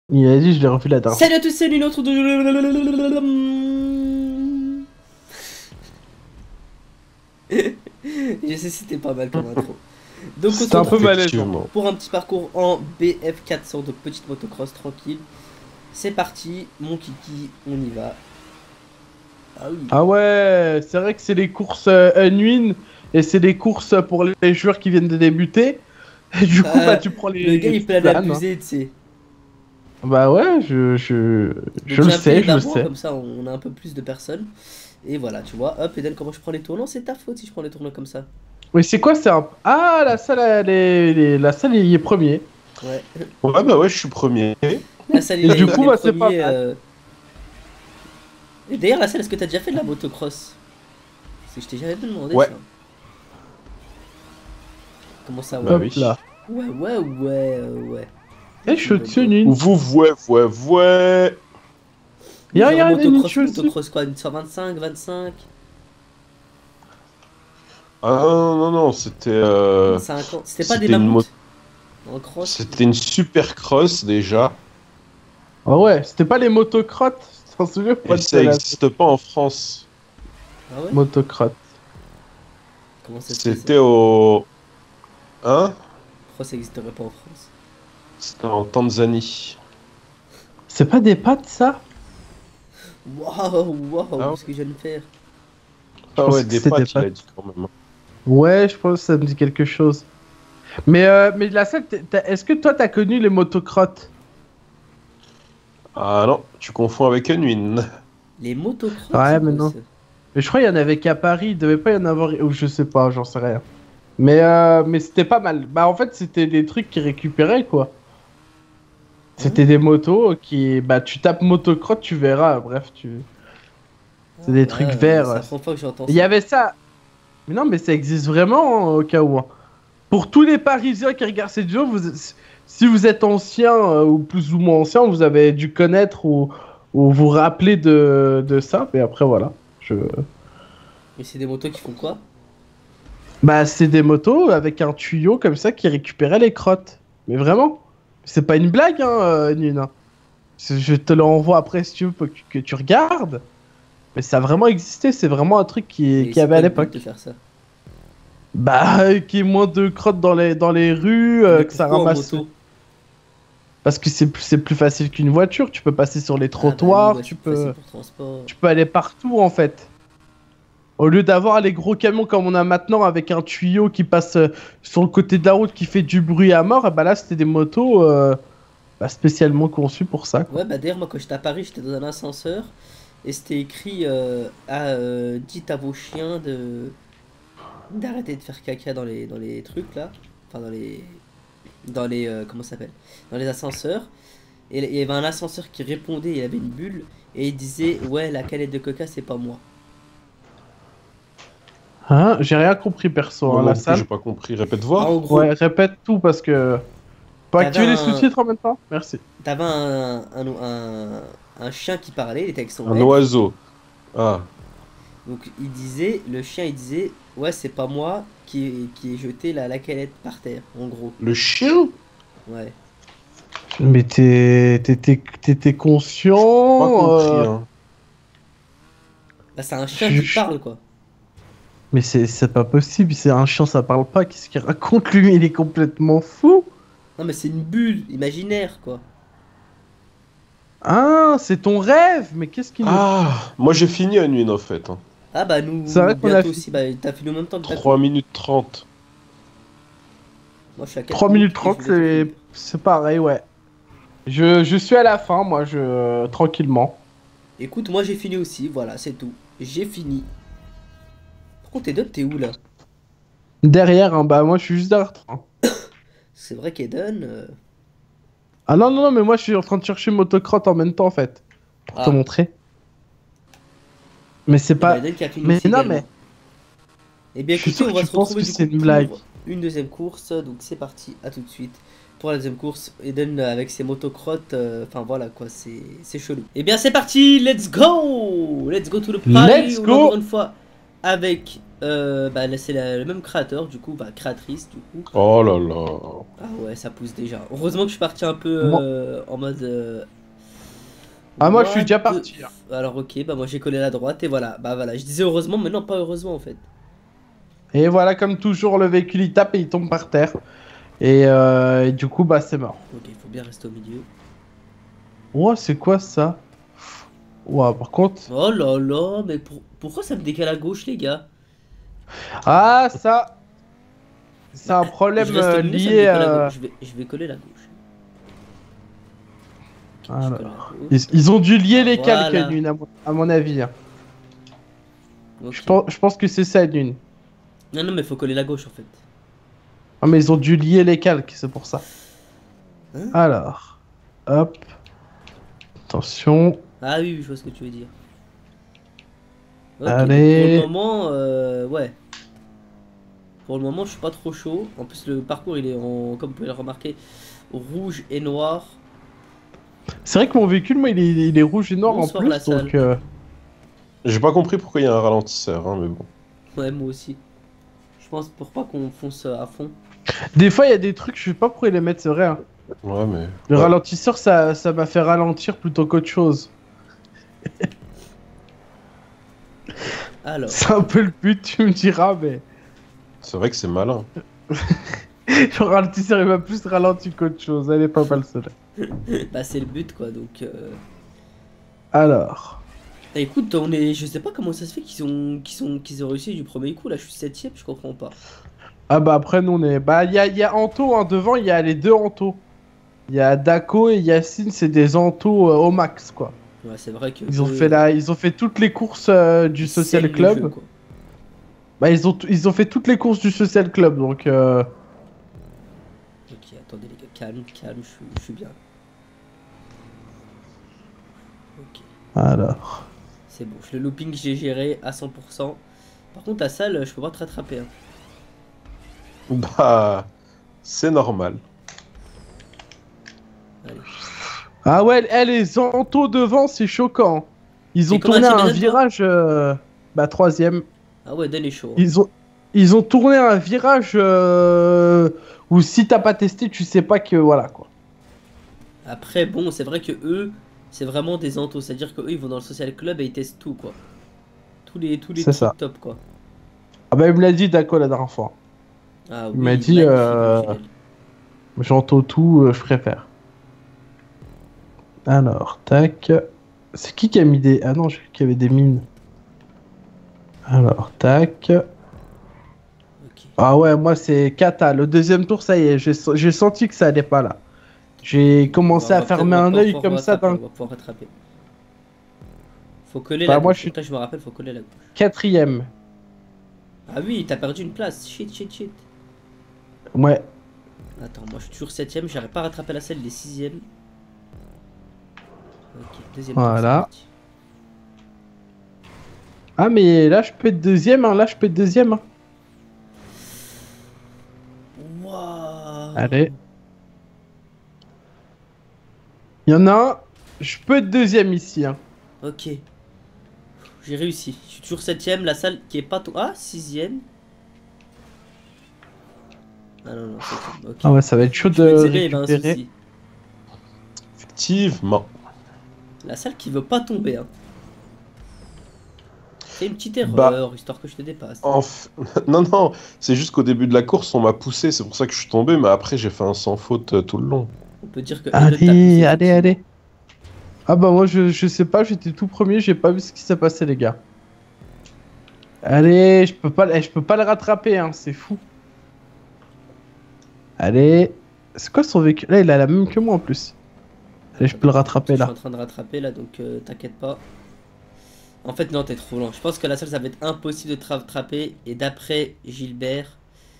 Il a dit, je l'ai refait la dernière fois. Salut à tous, salut notre de... Je sais c'était pas mal comme intro. Donc C'est un peu malaisant. pour un petit parcours en BF400, donc petite motocross tranquille. C'est parti, mon kiki, on y va. Ah oui. Ah ouais, c'est vrai que c'est les courses Unwin et c'est les courses pour les joueurs qui viennent de débuter. Et du coup, bah tu prends les. Le gars il peut planes, hein. l'abuser, tu sais. Bah ouais, je le sais, je le sais. Comme ça, on a un peu plus de personnes. Et voilà, tu vois, hop, Eden, comment je prends les tournants? C'est ta faute si je prends les tournants comme ça. Mais c'est quoi, c'est un. Ah, la salle, la salle, il est premier. Ouais. Ouais, bah ouais, je suis premier. La salle, Et du coup, bah, c'est pas mal. Et d'ailleurs, la salle, est-ce que t'as déjà fait de la motocross? Parce que je t'ai jamais demandé Ouais. ça. Comment ça, Bah ouais? oui. Là. Ouais. Eh, je suis au-dessus, Unwin. Ouais. Y'a une motocross quoi, une 125, 25 Ah non, c'était. 50. C'était pas c'était des une mammouths en cross? C'était une super cross déjà. Ah ouais, c'était pas les motocrottes. T'en souviens pas Et de ça n'existe pas en France. Ah ouais? Motocrotte. Comment ça se fait, C'était ça? au. Hein? Pourquoi ça existerait pas en France? C'était en Tanzanie. C'est pas des pattes, ça? Waouh, Ah ouais. ce que je viens de faire. Ah pensais ouais, que des c'était pattes, des il a dit quand même. Ouais, je pense que ça me dit quelque chose. Mais la salle, est-ce que toi, t'as connu les motocrottes? Ah non, tu confonds avec Unwin. Les motocross, Ouais, c'est mais quoi, non. ça? Mais je crois qu'il y en avait qu'à Paris, il devait pas y en avoir, ou je sais pas, j'en sais rien. Mais c'était pas mal. Bah, en fait, c'était des trucs qui récupéraient, quoi. C'était des motos qui. Bah, tu tapes motocrotte, tu verras. Bref, c'est des trucs verts. C'est la première fois que j'entends Il ça. y avait ça. Mais non, mais ça existe vraiment, au cas où, hein. Pour tous les Parisiens qui regardent cette vidéo, si vous êtes ancien ou plus ou moins ancien, vous avez dû connaître ou vous rappeler de ça. Mais après, voilà. Mais c'est des motos qui font quoi? Bah, c'est des motos avec un tuyau comme ça qui récupérait les crottes. Mais vraiment. C'est pas une blague, hein, Nina. Je te l'envoie après si tu veux pour que tu regardes. Mais ça a vraiment existé. C'est vraiment un truc Mais qui c'est avait quoi à le but l'époque. de faire ça? Bah, qu'il y ait moins de crottes dans les rues, Mais que ça pourquoi en ramasse. moto? Parce que c'est plus facile qu'une voiture. Tu peux passer sur les Ah bah oui, trottoirs, ouais, tu c'est plus facile peux, pour transport. tu peux aller partout en fait. Au lieu d'avoir les gros camions comme on a maintenant avec un tuyau qui passe sur le côté de la route qui fait du bruit à mort, et bah là c'était des motos bah, spécialement conçues pour ça, quoi. Ouais, bah d'ailleurs, moi quand j'étais à Paris, j'étais dans un ascenseur et c'était écrit dites à vos chiens d'arrêter de faire caca dans les trucs là. Enfin, dans les comment ça s'appelle? Dans les ascenseurs. Et il y avait un ascenseur qui répondait, il avait une bulle et il disait ouais, la canette de coca, c'est pas moi. Hein? J'ai rien compris perso, Moi hein, non la plus, salle. j'ai pas compris. Répète voir. En gros, Ouais, répète tout parce que. Faut t'avais activer les un, sous-titres en même temps? Merci. t'avais un chien qui parlait, il était avec son Un maître. oiseau. Ah. Donc le chien il disait ouais, c'est pas moi qui ai jeté la canette par terre, en gros. Le chien? Ouais. Mais t'étais conscient. Pas compris, hein. Bah, c'est un chien qui parle quoi. Mais c'est pas possible, c'est un chien, ça parle pas. Qu'est-ce qu'il raconte lui? Il est complètement fou. Non, mais c'est une bulle imaginaire quoi. Ah, c'est ton rêve. Mais qu'est-ce qu'il nous... Ah, moi j'ai fini Unwin en fait. Hein. Ah bah nous C'est vrai qu'on a bientôt fi- aussi, bah t'as fini en même temps que 3 minutes 30. Moi je suis à 4 3 minutes et 30, je voulais tout c'est pareil, ouais. Je suis à la fin, moi, tranquillement. finir. Écoute, moi j'ai fini aussi, voilà, c'est tout. J'ai fini. Par contre, Eden, t'es où là? Derrière, hein, bah moi je suis juste derrière toi. C'est vrai qu'Eden. Ah non, mais moi je suis en train de chercher motocrotte en même temps en fait. Pour te montrer. Mais c'est pas... Eden qui a fini Mais aussi non, également. mais... Eh bien Je suis écoutez, sûr on que va tu se penses retrouver que du c'est coup une blague. pour une deuxième course. Donc c'est parti, à tout de suite. Pour la deuxième course, Eden avec ses motocrottes, enfin voilà quoi, c'est chelou. Eh bien c'est parti, let's go to the party. Let's go. Encore une fois avec Bah là, c'est le même créateur, du coup, bah créatrice, du coup. Oh là là. Ah ouais, ça pousse déjà. Heureusement que je suis parti un peu Moi- en mode. Ah, moi, je suis what déjà the parti, hein. Alors, ok, bah moi j'ai collé la droite et voilà. Bah voilà, je disais heureusement, mais non, pas heureusement en fait. Et voilà, comme toujours, le véhicule il tape et il tombe par terre. Et du coup, bah, c'est mort. Ok, il faut bien rester au milieu. Oh, c'est quoi ça? Ouah, par contre. Oh là là, mais pourquoi ça me décale à gauche, les gars? Ah, ça. C'est Bah, un je problème reste au milieu, ça me lié décolle à à. gauche. Je vais coller la gauche. Ok, je colle Alors. à gauche. Ils ont dû lier Ah, les calques, voilà. Nune, à mon avis, hein. Ok. Je pense que c'est ça, Nune. Non, non, mais faut coller la gauche en fait. Ah, mais ils ont dû lier les calques, c'est pour ça. Hein? Alors. Hop. Attention. Ah oui, oui, je vois ce que tu veux dire. Ok, donc Allez. pour le moment, ouais. Pour le moment, je suis pas trop chaud. En plus, le parcours, il est en, comme vous pouvez le remarquer, rouge et noir. C'est vrai que mon véhicule, moi, il est rouge et noir en Bonsoir, la plus, donc. salle. J'ai pas compris pourquoi il y a un ralentisseur, hein, mais bon. Ouais, moi aussi. Je pense pour pas qu'on fonce à fond. Des fois, il y a des trucs, je sais pas pourquoi ils les mettent, c'est vrai, hein. Ouais, mais. Le Ouais. ralentisseur, ça m'a fait ralentir plutôt qu'autre chose. Alors, C'est un peu le but, tu me diras, mais. C'est vrai que c'est malin. Le ralentisseur, il m'a plus ralenti qu'autre chose. Elle est pas mal, celle-là. bah c'est le but quoi. Donc, Alors. bah, écoute, je sais pas comment ça se fait qu'ils ont réussi du premier coup. Là, je suis septième, je comprends pas. Ah bah après, nous, on est. Bah, il y a Anto, hein, devant, il y a les deux Anto. Il y a Daco et Yacine, c'est des Anto au max, quoi. Ouais, c'est vrai que Ils ont fait toutes les courses du ils Social saignent le Club. jeu, quoi. Bah, ils ont fait toutes les courses du Social Club, donc. Ok, attendez les gars, calme, calme, je suis bien. Ok, Alors. c'est bon. Le looping, j'ai géré à 100%. Par contre, la salle, je peux pas te rattraper, hein. Bah. C'est normal. Allez. Ah ouais, les Anto devant, c'est choquant. Ils ont Et comment tourné tu un mets toi virage. Bah, troisième. Ah ouais, Dan est chaud, hein. Ils ont tourné un virage où si t'as pas testé, tu sais pas que. Voilà, quoi. Après, bon, c'est vrai que eux, c'est vraiment des antos. C'est-à-dire que eux, ils vont dans le social club et ils testent tout, quoi. Tous les C'est ça. trucs top, quoi. Ah bah, il me l'a dit, Daco, la dernière fois. Ah Il oui, m'a dit, magnifique, original. J'entends tout, je préfère. Alors, tac. C'est qui a mis des. Ah non, j'ai vu qu'il y avait des mines. Alors, tac. Ok. Ah ouais, moi c'est Kata. Le deuxième tour, ça y est, j'ai senti que ça allait pas là. J'ai commencé à fermer un œil comme ça On d'un va pouvoir rattraper. Faut coller Bah, la moi, gauche. je suis- Après, je me rappelle, faut coller la gauche. quatrième. Ah oui, t'as perdu une place. Shit, shit, shit. Ouais. Attends, moi je suis toujours septième. J'arrive pas à rattraper la selle, il est sixième. Ok, deuxième tour, Voilà. c'est parti. Ah, mais là, je peux être deuxième, hein. Là, je peux être deuxième, hein. Waouh. Allez. Il y en a un. Je peux être deuxième ici, hein. Ok. J'ai réussi. Je suis toujours septième. La salle qui est pas tout. Ah, sixième. Ah non, non, septième. Ok. Ah ouais, ça va être chaud Je de me disais, il y avait un récupérer. souci. Effectivement. La salle qui veut pas tomber, hein. C'est une petite Bah. erreur, histoire que je te dépasse. Non, non, c'est juste qu'au début de la course, on m'a poussé, c'est pour ça que je suis tombé, mais après, j'ai fait un sans faute tout le long. On peut dire que Elliot t'a poussé, Allez, effectivement. allez. Ah bah moi je sais pas, j'étais tout premier, j'ai pas vu ce qui s'est passé les gars. Allez, je peux pas le rattraper hein, c'est fou. Allez, c'est quoi son véhicule? Là il a la même que moi en plus. Allez, je peux le rattraper Je suis là. en train de rattraper là, donc t'inquiète pas. En fait, non, t'es trop lent. Je pense que la salle, ça va être impossible de te rattraper. Et d'après Gilbert,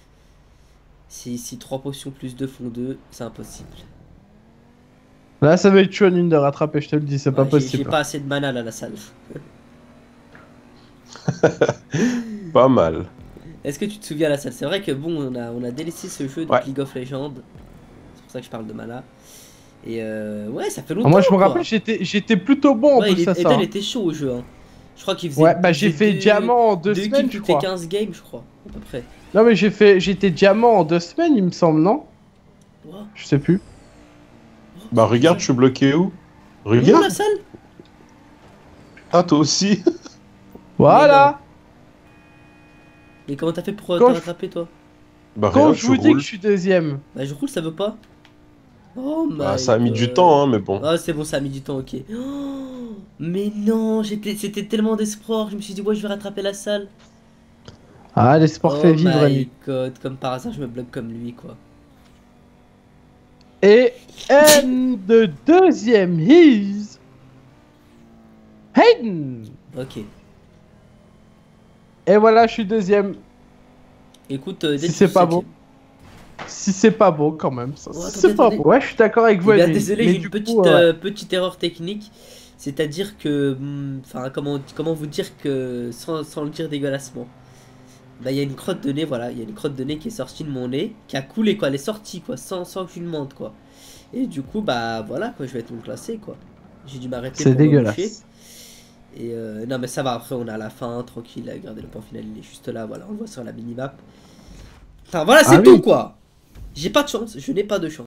si 3 potions plus 2 font 2, c'est impossible. Là ça va être chaud une de rattraper, je te le dis, c'est pas Ouais, J'ai possible. pas assez de mana là, la salle. Pas mal. Est-ce que tu te souviens la salle? C'est vrai que bon, on a délaissé ce jeu de Ouais. League of Legends. C'est pour ça que je parle de mana. Et ouais, ça fait Ah, longtemps. moi je me quoi. rappelle, j'étais plutôt bon en Ouais, plus à ça. Eden Hein. était chaud au jeu. Hein. Je crois qu'il faisait. Ouais, bah j'ai il faisait fait deux- diamant en 2 deux semaines, kills je toutes les crois. 15 games, je crois, à peu près. Non, mais j'étais diamant en 2 semaines, il me semble, non? Wow. Je sais plus. Bah regarde, je suis bloqué où? Où la Regarde. salle? Ah, toi aussi. Voilà! Mais comment t'as fait pour te Quand je- rattraper, toi? Bah Quand regarde, je vous dis que roule. je suis deuxième. Bah, je roule, ça veut pas. Oh my Bah ça a mis du God. temps, hein, mais bon. Ah, c'est bon, ça a mis du temps, ok. Oh, mais non, c'était tellement d'espoir. Je me suis dit, ouais, je vais rattraper la salle. Ah, l'espoir Oh fait vivre, my ami. God, comme par hasard, je me bloque comme lui, quoi. Et the deuxième is Hayden. Ok. Et voilà, je suis deuxième. Écoute, Si d'être c'est pas 17e. bon. Si c'est pas beau, quand même. Ça, Oh, c'est pas attendez. beau. Ouais, je suis d'accord avec vous, Eh bien, Emile. désolé, Mais j'ai du une coup, ouais. petite erreur technique. C'est-à-dire que. Enfin, comment vous dire que. Sans le dire dégueulassement. Bah, il y a une crotte de nez, voilà. Il y a une crotte de nez qui est sortie de mon nez. Qui a coulé, quoi. Elle est sortie, quoi. Sans que je lui demande, quoi. Et du coup, bah, voilà, quoi. Je vais être mon classé, quoi. J'ai dû m'arrêter C'est pour me moucher. dégueulasse. Et non, mais ça va. Après, on est à la fin, tranquille. Regardez, le point final, il est juste là. Voilà, on le voit sur la minimap. Enfin, voilà, c'est Ah tout, oui. quoi. J'ai pas de chance. Je n'ai pas de chance.